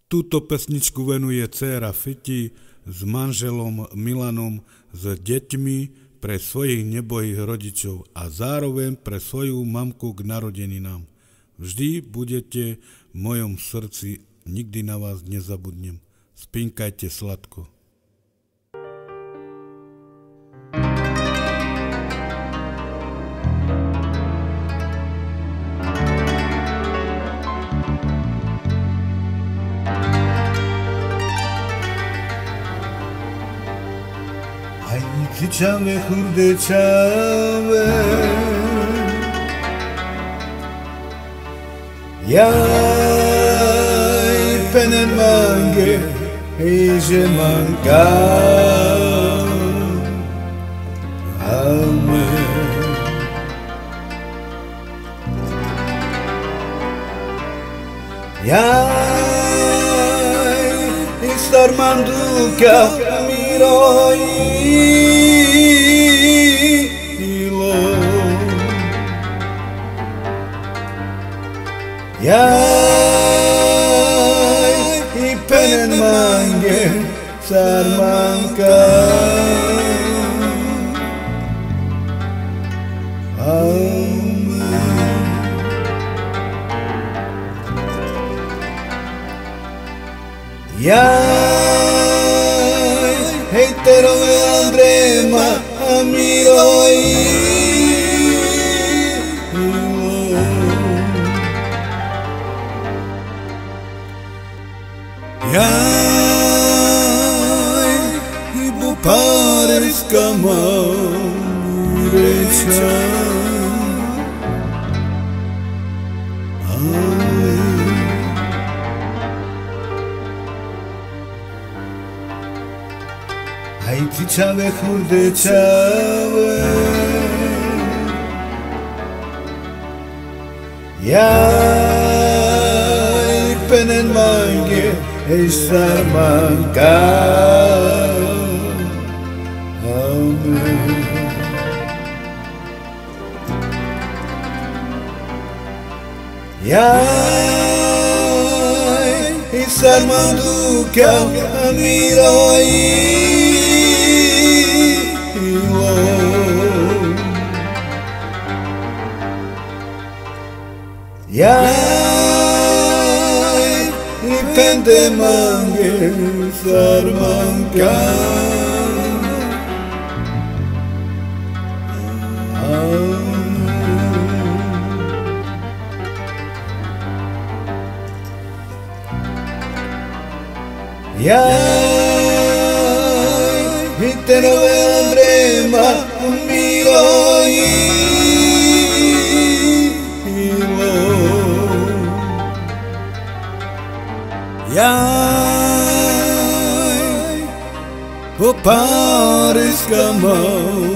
Túto pesničku venuje dcéra Fiti s manželom Milanom s deťmi pre svojich nebohých rodičov a zároveň pre svoju mamku k narodeninám. Vždy budete v mojom srdci, nikdy na vás nezabudnem. Spinkajte sladko. Ty čave, hurde čave, jaj penen mange, že manka, ame. Jaj istar manduka miroi. Jaj i penen mange sarmanka Jaj heitero andrema amiroi Jaj, ibu pareska mamureća Aj ti čave hurde čave Jaj, penen mange Sarmanka, amen. Jaj, sarmanduka amiroi, Jaj, pende mange sarmanka Jaj, hitero andrema miroi Jaj, po pareska